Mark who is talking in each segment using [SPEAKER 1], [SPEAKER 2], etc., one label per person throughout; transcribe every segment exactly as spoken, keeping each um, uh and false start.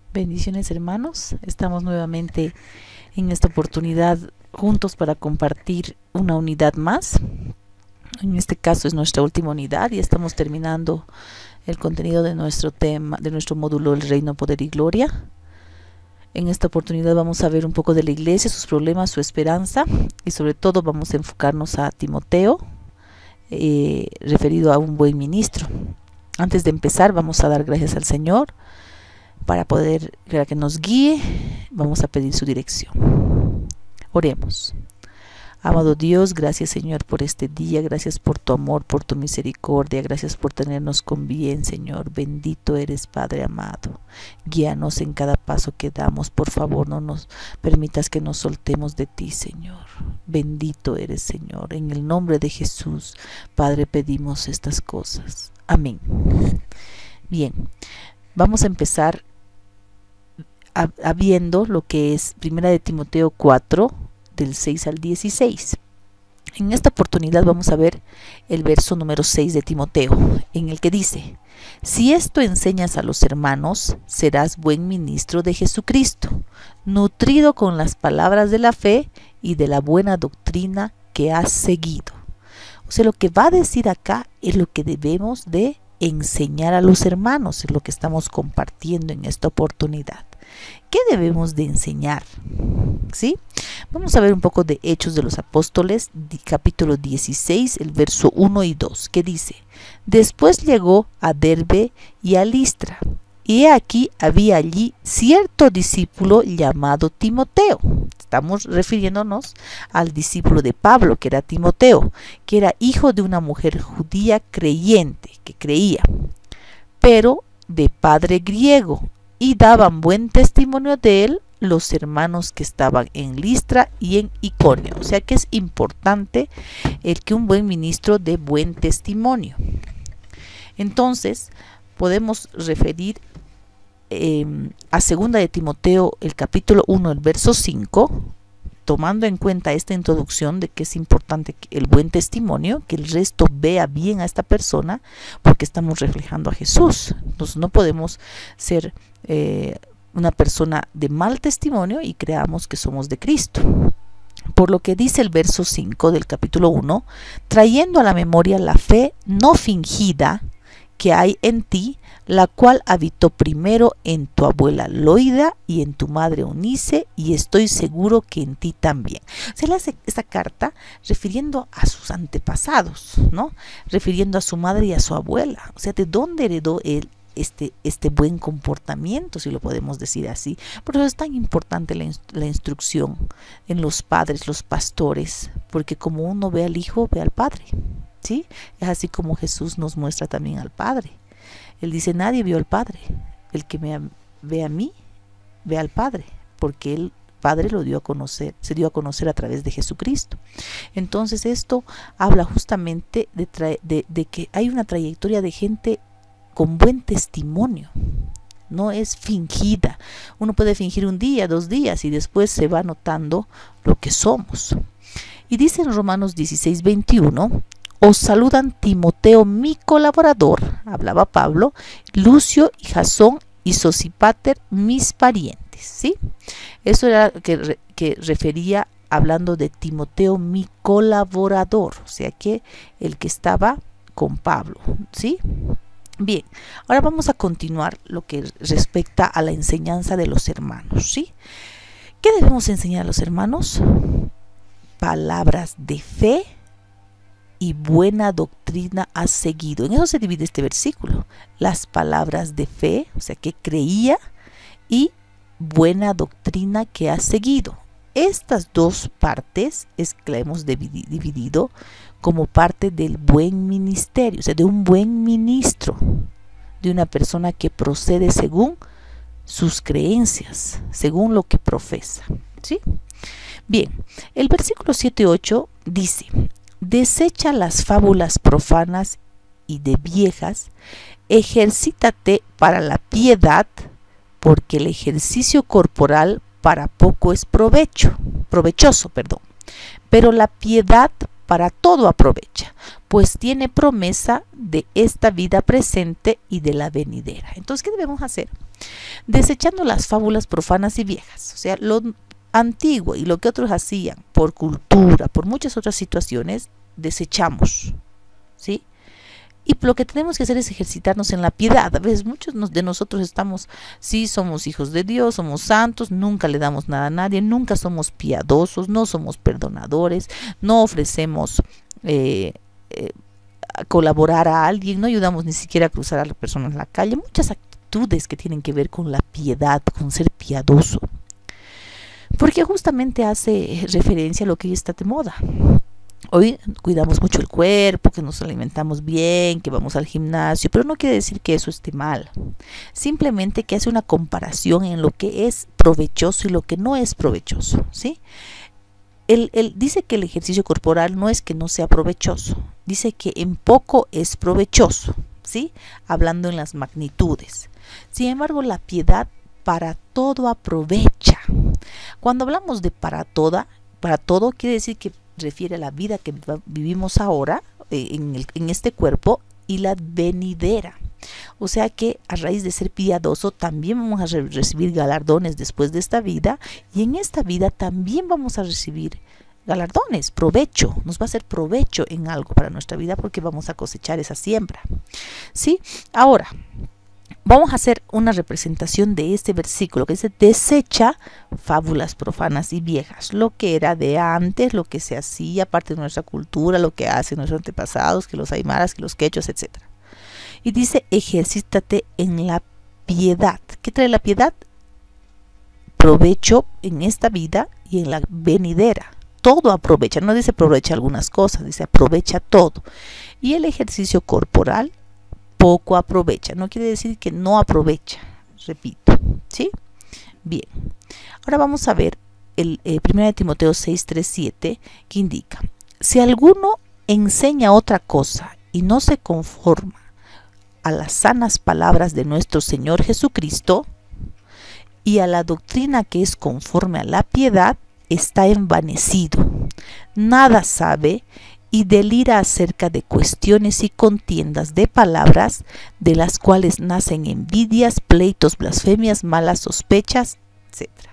[SPEAKER 1] Bendiciones, hermanos. Estamos nuevamente en esta oportunidad juntos para compartir una unidad más. En este caso es nuestra última unidad y estamos terminando el contenido de nuestro tema, de nuestro módulo El Reino, Poder y Gloria. En esta oportunidad vamos a ver un poco de la iglesia, sus problemas, su esperanza, y sobre todo vamos a enfocarnos a Timoteo, eh, referido a un buen ministro. Antes de empezar, vamos a dar gracias al Señor para poder, para que nos guíe. Vamos a pedir su dirección. Oremos. Amado Dios, gracias Señor por este día, gracias por tu amor, por tu misericordia, gracias por tenernos con bien, Señor. Bendito eres, Padre amado. Guíanos en cada paso que damos, por favor, no nos permitas que nos soltemos de ti, Señor. Bendito eres, Señor. En el nombre de Jesús, Padre, pedimos estas cosas. Amén. Bien, vamos a empezar viendo lo que es Primera de Timoteo cuatro, del seis al dieciséis. En esta oportunidad vamos a ver el verso número seis de Timoteo, en el que dice: si esto enseñas a los hermanos, serás buen ministro de Jesucristo, nutrido con las palabras de la fe y de la buena doctrina que has seguido. O sea, lo que va a decir acá es lo que debemos de enseñar a los hermanos, es lo que estamos compartiendo en esta oportunidad. ¿Qué debemos de enseñar? ¿Sí? Vamos a ver un poco de Hechos de los Apóstoles, capítulo dieciséis, el verso uno y dos, que dice: después llegó a Derbe y a Listra, y he aquí había allí cierto discípulo llamado Timoteo. Estamos refiriéndonos al discípulo de Pablo, que era Timoteo, que era hijo de una mujer judía creyente, que creía, pero de padre griego, y daban buen testimonio de él los hermanos que estaban en Listra y en Iconio. O sea que es importante el que un buen ministro dé buen testimonio. Entonces podemos referir eh, a segunda de Timoteo, el capítulo uno, el verso cinco, tomando en cuenta esta introducción de que es importante el buen testimonio, que el resto vea bien a esta persona, porque estamos reflejando a Jesús. Entonces no podemos ser eh, una persona de mal testimonio y creamos que somos de Cristo. Por lo que dice el verso cinco del capítulo uno: trayendo a la memoria la fe no fingida que hay en ti, la cual habitó primero en tu abuela Loida y en tu madre Eunice, y estoy seguro que en ti también. Se le hace esta carta refiriendo a sus antepasados, ¿no? Refiriendo a su madre y a su abuela. O sea, ¿de dónde heredó él este, este buen comportamiento, si lo podemos decir así? Por eso es tan importante la, la instrucción en los padres, los pastores, porque como uno ve al hijo, ve al padre, ¿sí? Es así como Jesús nos muestra también al Padre. Él dice: nadie vio al Padre, el que me ve a mí, ve al Padre, porque el Padre lo dio a conocer, se dio a conocer a través de Jesucristo. Entonces esto habla justamente de, de, de que hay una trayectoria de gente con buen testimonio, no es fingida. Uno puede fingir un día, dos días, y después se va notando lo que somos. Y dice en Romanos dieciséis, veintiuno: os saludan Timoteo, mi colaborador, hablaba Pablo, Lucio y Jasón y Sosípater, mis parientes, ¿sí? Eso era que, que refería hablando de Timoteo, mi colaborador, o sea que el que estaba con Pablo, ¿sí? Bien, ahora vamos a continuar lo que respecta a la enseñanza de los hermanos, ¿sí? ¿Qué debemos enseñar a los hermanos? Palabras de fe y buena doctrina has seguido. En eso se divide este versículo: las palabras de fe, o sea que creía, y buena doctrina que has seguido. Estas dos partes es que la hemos dividido como parte del buen ministerio, o sea, de un buen ministro, de una persona que procede según sus creencias, según lo que profesa, ¿sí? Bien, el versículo siete y ocho dice: desecha las fábulas profanas y de viejas, ejercítate para la piedad, porque el ejercicio corporal para poco es provecho, provechoso, perdón, pero la piedad para todo aprovecha, pues tiene promesa de esta vida presente y de la venidera. Entonces, ¿qué debemos hacer? Desechando las fábulas profanas y viejas, o sea, lo antiguo y lo que otros hacían por cultura, por muchas otras situaciones, desechamos, ¿sí? Y lo que tenemos que hacer es ejercitarnos en la piedad. A veces muchos de nosotros estamos, sí, somos hijos de Dios, somos santos, nunca le damos nada a nadie, nunca somos piadosos, no somos perdonadores, no ofrecemos eh, eh, a colaborar a alguien, no ayudamos ni siquiera a cruzar a la persona en la calle. Muchas actitudes que tienen que ver con la piedad, con ser piadoso. Porque justamente hace referencia a lo que hoy está de moda. Hoy cuidamos mucho el cuerpo, que nos alimentamos bien, que vamos al gimnasio, pero no quiere decir que eso esté mal. Simplemente que hace una comparación en lo que es provechoso y lo que no es provechoso, ¿sí? Él, él dice que el ejercicio corporal no es que no sea provechoso, dice que en poco es provechoso, ¿sí? Hablando en las magnitudes. Sin embargo, la piedad para todo aprovecha. Cuando hablamos de para toda, para todo quiere decir que refiere a la vida que vivimos ahora eh, en, el, en este cuerpo y la venidera. O sea que a raíz de ser piadoso también vamos a re recibir galardones después de esta vida, y en esta vida también vamos a recibir galardones, provecho, nos va a hacer provecho en algo para nuestra vida porque vamos a cosechar esa siembra. ¿Sí? Ahora, vamos a hacer una representación de este versículo que dice: desecha fábulas profanas y viejas, lo que era de antes, lo que se hacía parte de nuestra cultura, lo que hacen nuestros antepasados, que los aymaras, que los quechos, etcétera. Y dice: ejercítate en la piedad. ¿Qué trae la piedad? Provecho en esta vida y en la venidera. Todo aprovecha, no dice aprovecha algunas cosas, dice aprovecha todo. Y el ejercicio corporal poco aprovecha, no quiere decir que no aprovecha, repito, ¿sí? Bien, ahora vamos a ver el eh, primero de Timoteo seis, tres, siete, que indica: si alguno enseña otra cosa y no se conforma a las sanas palabras de nuestro Señor Jesucristo y a la doctrina que es conforme a la piedad, está envanecido, nada sabe y delira acerca de cuestiones y contiendas de palabras, de las cuales nacen envidias, pleitos, blasfemias, malas sospechas, etcétera.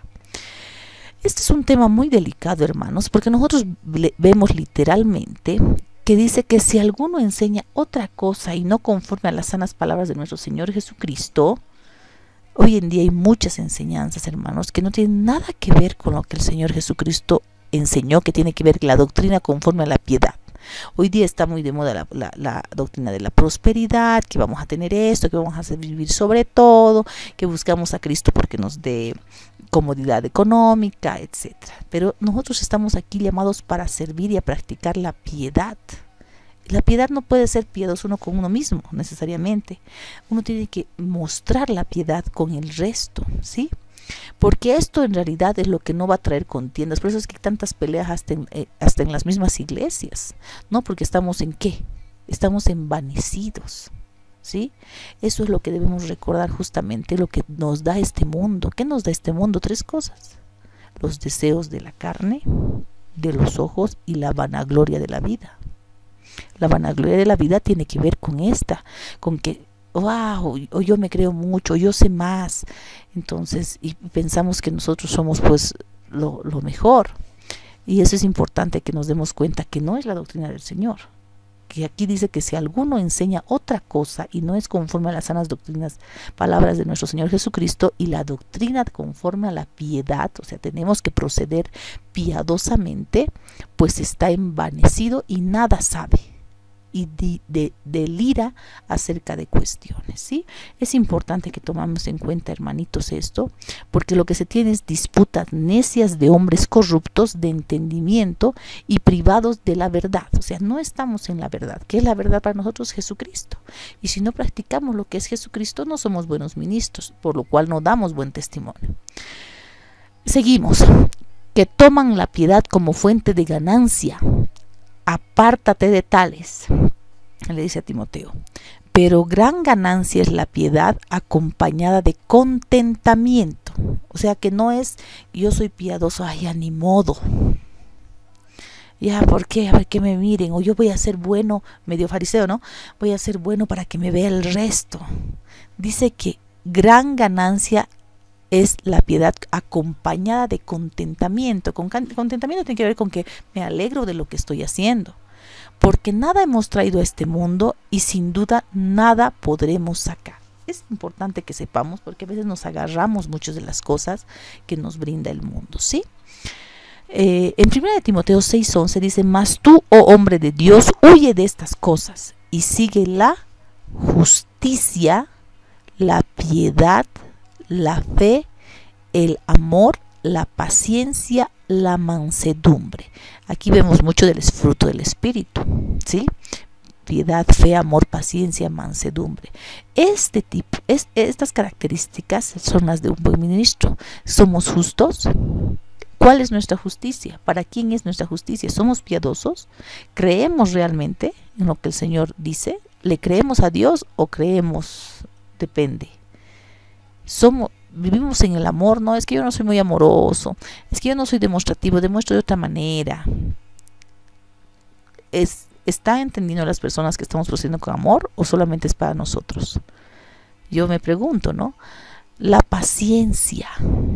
[SPEAKER 1] Este es un tema muy delicado, hermanos, porque nosotros vemos literalmente que dice que si alguno enseña otra cosa y no conforme a las sanas palabras de nuestro Señor Jesucristo, hoy en día hay muchas enseñanzas, hermanos, que no tienen nada que ver con lo que el Señor Jesucristo enseñó, que tiene que ver con la doctrina conforme a la piedad. Hoy día está muy de moda la, la, la doctrina de la prosperidad, que vamos a tener esto, que vamos a vivir sobre todo, que buscamos a Cristo porque nos dé comodidad económica, etcétera. Pero nosotros estamos aquí llamados para servir y a practicar la piedad. La piedad no puede ser piadoso uno con uno mismo, necesariamente. Uno tiene que mostrar la piedad con el resto, ¿sí? Porque esto en realidad es lo que no va a traer contiendas. Por eso es que hay tantas peleas hasta en, eh, hasta en las mismas iglesias, ¿no? Porque estamos en ¿qué? Estamos envanecidos, ¿sí? Eso es lo que debemos recordar, justamente lo que nos da este mundo. ¿Qué nos da este mundo? Tres cosas: los deseos de la carne, de los ojos y la vanagloria de la vida. La vanagloria de la vida tiene que ver con esta, con que wow, o yo me creo mucho, yo sé más, entonces, y pensamos que nosotros somos pues lo, lo mejor, y eso es importante que nos demos cuenta que no es la doctrina del Señor, que aquí dice que si alguno enseña otra cosa y no es conforme a las sanas doctrinas, palabras de nuestro Señor Jesucristo y la doctrina conforme a la piedad, o sea, tenemos que proceder piadosamente, pues está envanecido y nada sabe, y de, de, delira acerca de cuestiones, ¿sí? Es importante que tomamos en cuenta, hermanitos, esto, porque lo que se tiene es disputas necias de hombres corruptos de entendimiento y privados de la verdad. O sea, no estamos en la verdad. ¿Qué es la verdad para nosotros? Jesucristo. Y si no practicamos lo que es Jesucristo, no somos buenos ministros, por lo cual no damos buen testimonio. Seguimos. Que toman la piedad como fuente de ganancia. Apártate de tales, le dice a Timoteo. Pero gran ganancia es la piedad acompañada de contentamiento. O sea que no es yo soy piadoso, ay, a ni modo. Ya, ¿por qué? A ver que me miren, o yo voy a ser bueno, medio fariseo, ¿no? Voy a ser bueno para que me vea el resto. Dice que gran ganancia es la piedad acompañada de contentamiento. Con contentamiento tiene que ver con que me alegro de lo que estoy haciendo, porque nada hemos traído a este mundo y sin duda nada podremos sacar. Es importante que sepamos, porque a veces nos agarramos muchas de las cosas que nos brinda el mundo, ¿sí? Eh, en primera de Timoteo seis once dice: mas tú, oh hombre de Dios, huye de estas cosas y sigue la justicia, la piedad, la fe, el amor, la paciencia, la mansedumbre. Aquí vemos mucho del fruto del Espíritu, ¿sí? Piedad, fe, amor, paciencia, mansedumbre. Este tipo, es, estas características son las de un buen ministro. ¿Somos justos? ¿Cuál es nuestra justicia? ¿Para quién es nuestra justicia? ¿Somos piadosos? ¿Creemos realmente en lo que el Señor dice? ¿Le creemos a Dios o creemos? Depende. Somos, vivimos en el amor. No, es que yo no soy muy amoroso, es que yo no soy demostrativo, demuestro de otra manera. Es, ¿Están entendiendo las personas que estamos procediendo con amor o solamente es para nosotros? Yo me pregunto, ¿no? La paciencia.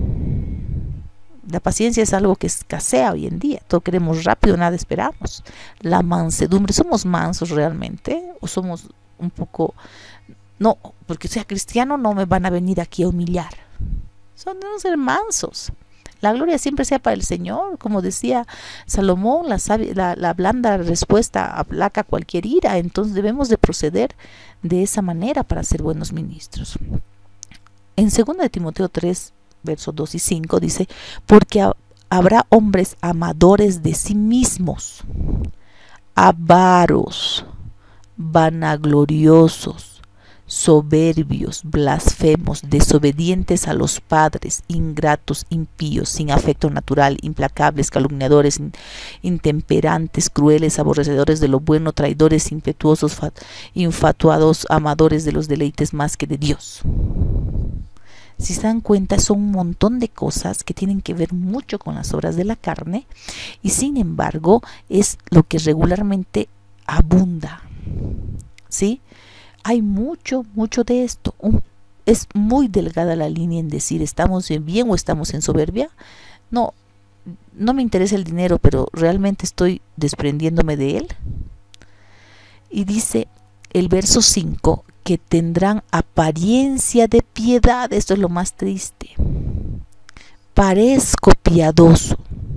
[SPEAKER 1] La paciencia es algo que escasea hoy en día. Todo queremos rápido, nada esperamos. La mansedumbre. ¿Somos mansos realmente? ¿O somos un poco... No, porque sea cristiano no me van a venir aquí a humillar. Son de ser mansos. La gloria siempre sea para el Señor. Como decía Salomón, la, la, la blanda respuesta aplaca cualquier ira. Entonces debemos de proceder de esa manera para ser buenos ministros. En segunda de Timoteo tres, versos dos y cinco dice: porque ha, habrá hombres amadores de sí mismos, avaros, vanagloriosos, soberbios, blasfemos, desobedientes a los padres, ingratos, impíos, sin afecto natural, implacables, calumniadores, in, intemperantes, crueles, aborrecedores de lo bueno, traidores, impetuosos, infatuados, amadores de los deleites más que de Dios. Si se dan cuenta, son un montón de cosas que tienen que ver mucho con las obras de la carne, y sin embargo es lo que regularmente abunda, ¿sí? Hay mucho, mucho de esto. Un, es muy delgada la línea en decir estamos en bien o estamos en soberbia. No, no me interesa el dinero, pero realmente estoy desprendiéndome de él. Y dice el verso cinco, que tendrán apariencia de piedad. Esto es lo más triste. Parezco piadoso,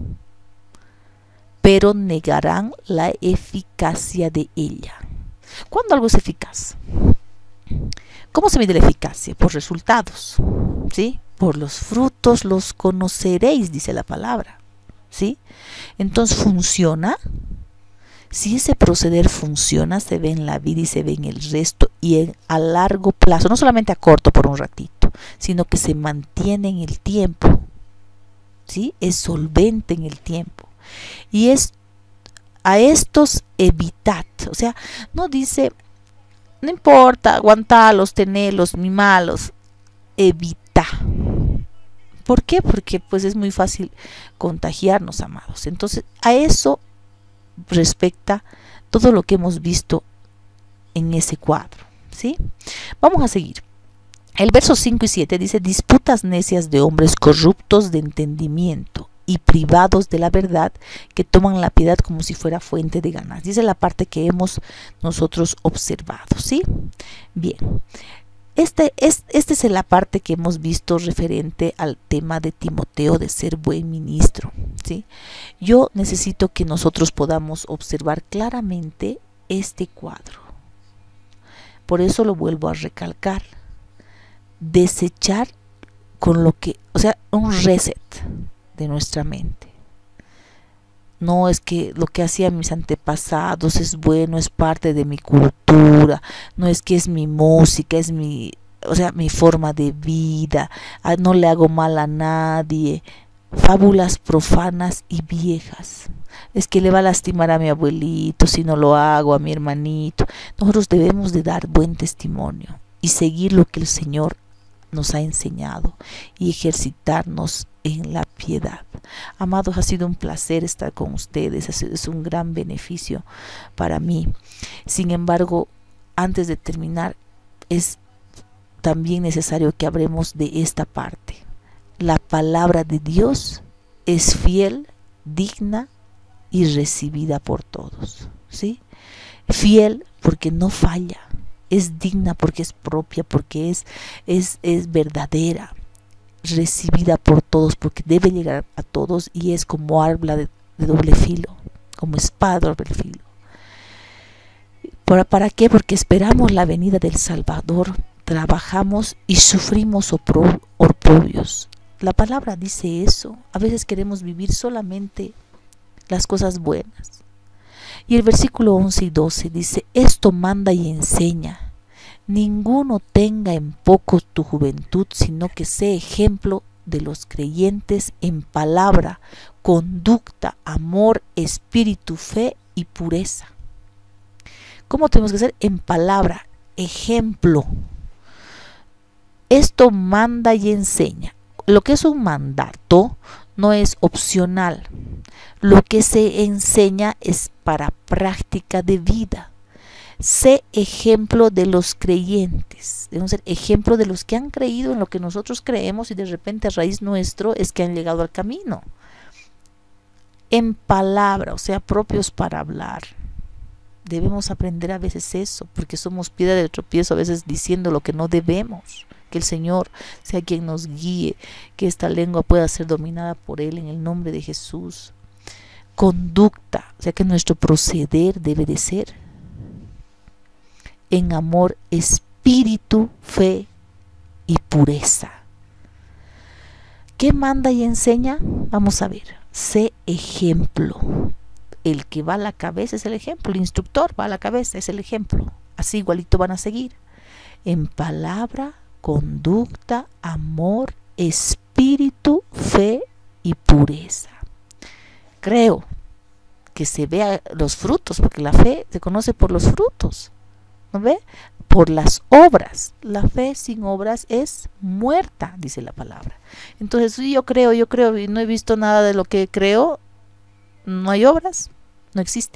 [SPEAKER 1] pero negarán la eficacia de ella. ¿Cuándo algo es eficaz? ¿Cómo se mide la eficacia? Por resultados, ¿sí? Por los frutos los conoceréis, dice la palabra, ¿sí? Entonces, ¿funciona? Si ese proceder funciona, se ve en la vida y se ve en el resto y en, a largo plazo, no solamente a corto por un ratito, sino que se mantiene en el tiempo, ¿sí? Es solvente en el tiempo. Y es a estos evitad, o sea, no dice, no importa, aguantalos, tenerlos, mimalos, evita. ¿Por qué? Porque pues es muy fácil contagiarnos, amados. Entonces, a eso respecta todo lo que hemos visto en ese cuadro, ¿sí? Vamos a seguir. El verso cinco y siete dice: disputas necias de hombres corruptos de entendimiento y privados de la verdad, que toman la piedad como si fuera fuente de ganas. Dice la parte que hemos nosotros observado, ¿sí? Bien, este es, este es la parte que hemos visto referente al tema de Timoteo, de ser buen ministro, ¿sí? Yo necesito que nosotros podamos observar claramente este cuadro. Por eso lo vuelvo a recalcar. Desechar con lo que, o sea, un reset de nuestra mente. No es que lo que hacían mis antepasados es bueno, es parte de mi cultura, no es que es mi música, es mi, o sea, mi forma de vida, no le hago mal a nadie. Fábulas profanas y viejas. Es que le va a lastimar a mi abuelito si no lo hago, a mi hermanito. Nosotros debemos de dar buen testimonio y seguir lo que el Señor nos ha enseñado y ejercitarnos en la piedad. Amados, ha sido un placer estar con ustedes, es un gran beneficio para mí. Sin embargo, antes de terminar, es también necesario que hablemos de esta parte. La palabra de Dios es fiel, digna y recibida por todos, ¿sí? Fiel porque no falla, es digna porque es propia, porque es, es, es verdadera, recibida por todos porque debe llegar a todos y es como arma de, de doble filo, como espada de doble filo. ¿Para, ¿Para qué? Porque esperamos la venida del Salvador, trabajamos y sufrimos oprobios. La palabra dice eso. A veces queremos vivir solamente las cosas buenas. Y el versículo once y doce dice: esto manda y enseña. Ninguno tenga en poco tu juventud, sino que sea ejemplo de los creyentes en palabra, conducta, amor, espíritu, fe y pureza. ¿Cómo tenemos que ser? En palabra, ejemplo. Esto manda y enseña. Lo que es un mandato no es opcional. Lo que se enseña es para práctica de vida. Sé ejemplo de los creyentes. Debemos ser ejemplo de los que han creído en lo que nosotros creemos y de repente a raíz nuestro es que han llegado al camino. En palabra, o sea, propios para hablar. Debemos aprender a veces eso, porque somos piedra de tropiezo, a veces diciendo lo que no debemos. Que el Señor sea quien nos guíe, que esta lengua pueda ser dominada por Él en el nombre de Jesús. Conducta, o sea que nuestro proceder debe de ser en amor, espíritu, fe y pureza. ¿Qué manda y enseña? Vamos a ver. Sé ejemplo. El que va a la cabeza es el ejemplo, el instructor va a la cabeza, es el ejemplo. Así igualito van a seguir. En palabra, conducta, amor, espíritu, fe y pureza. Creo que se vea los frutos, porque la fe se conoce por los frutos, ¿no ve? Por las obras. La fe sin obras es muerta, dice la palabra. Entonces, si yo creo, yo creo y no he visto nada de lo que creo, no hay obras, no existe.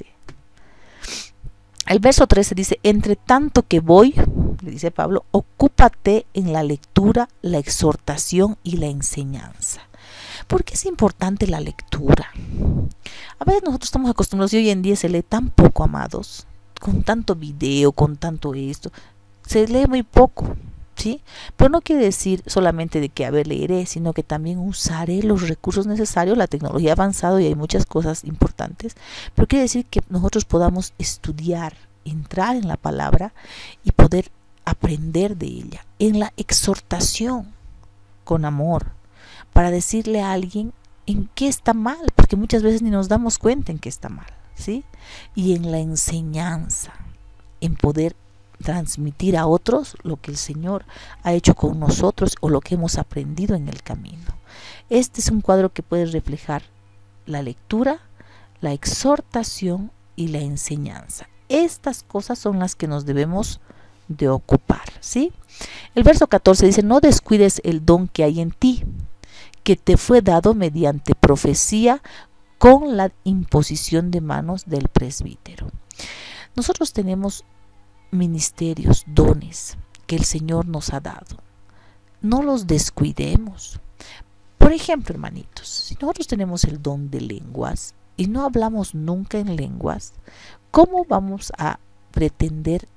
[SPEAKER 1] El verso trece dice: entre tanto que voy, le dice Pablo, ocúpate en la lectura, la exhortación y la enseñanza. ¿Por qué es importante la lectura? A veces nosotros estamos acostumbrados y hoy en día se lee tan poco, amados, con tanto video, con tanto esto, se lee muy poco, ¿sí? Pero no quiere decir solamente de que a ver, leeré, sino que también usaré los recursos necesarios. La tecnología ha avanzado y hay muchas cosas importantes, pero quiere decir que nosotros podamos estudiar, entrar en la palabra y poder aprender de ella, en la exhortación con amor, para decirle a alguien en qué está mal, porque muchas veces ni nos damos cuenta en qué está mal, ¿sí? Y en la enseñanza, en poder transmitir a otros lo que el Señor ha hecho con nosotros o lo que hemos aprendido en el camino. Este es un cuadro que puede reflejar la lectura, la exhortación y la enseñanza. Estas cosas son las que nos debemos de ocupar, ¿sí? El verso catorce dice: no descuides el don que hay en ti, que te fue dado mediante profecía con la imposición de manos del presbítero. Nosotros tenemos ministerios, dones que el Señor nos ha dado. No los descuidemos. Por ejemplo, hermanitos, si nosotros tenemos el don de lenguas y no hablamos nunca en lenguas, ¿cómo vamos a pretender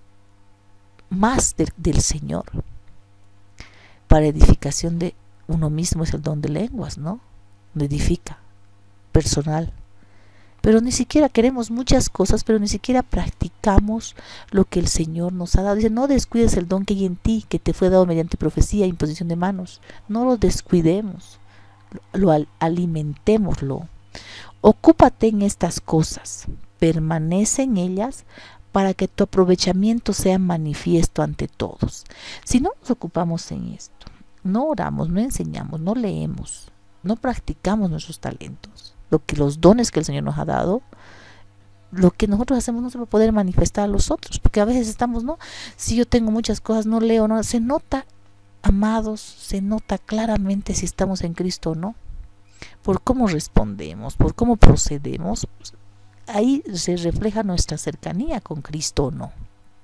[SPEAKER 1] más de, del Señor? Para edificación de uno mismo es el don de lenguas, ¿no? Lo edifica, personal. Pero ni siquiera queremos muchas cosas, pero ni siquiera practicamos lo que el Señor nos ha dado. Dice: no descuides el don que hay en ti, que te fue dado mediante profecía e imposición de manos. No lo descuidemos, lo, lo alimentémoslo. Ocúpate en estas cosas, permanece en ellas, para que tu aprovechamiento sea manifiesto ante todos. Si no nos ocupamos en esto, no oramos, no enseñamos, no leemos, no practicamos nuestros talentos, lo que los dones que el Señor nos ha dado, lo que nosotros hacemos no se va a poder manifestar a los otros, porque a veces estamos, no, si yo tengo muchas cosas, no leo, no, se nota amados, se nota claramente si estamos en Cristo o no, por cómo respondemos, por cómo procedemos. Ahí se refleja nuestra cercanía con Cristo o no.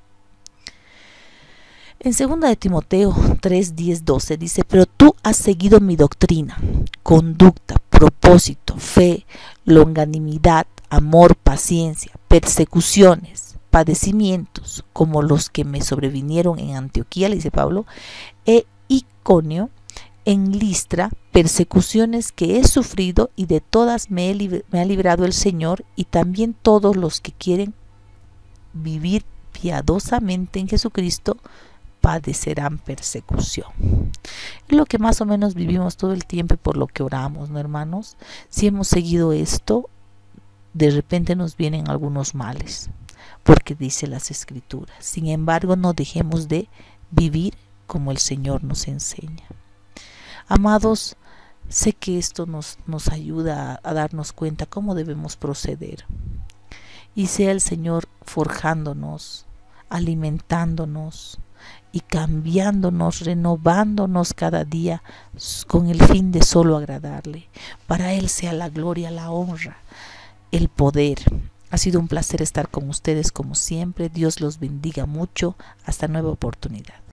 [SPEAKER 1] En segunda de Timoteo tres, diez, doce dice: pero tú has seguido mi doctrina, conducta, propósito, fe, longanimidad, amor, paciencia, persecuciones, padecimientos, como los que me sobrevinieron en Antioquía, le dice Pablo, e Iconio, en Listra, persecuciones que he sufrido, y de todas me, he me ha librado el Señor, y también todos los que quieren vivir piadosamente en Jesucristo padecerán persecución. Es lo que más o menos vivimos todo el tiempo y por lo que oramos, ¿no, hermanos? Si hemos seguido esto, de repente nos vienen algunos males, porque dice las Escrituras. Sin embargo, no dejemos de vivir como el Señor nos enseña. Amados, sé que esto nos, nos ayuda a, a darnos cuenta cómo debemos proceder. Y sea el Señor forjándonos, alimentándonos y cambiándonos, renovándonos cada día con el fin de solo agradarle. Para Él sea la gloria, la honra, el poder. Ha sido un placer estar con ustedes como siempre. Dios los bendiga mucho. Hasta nueva oportunidad.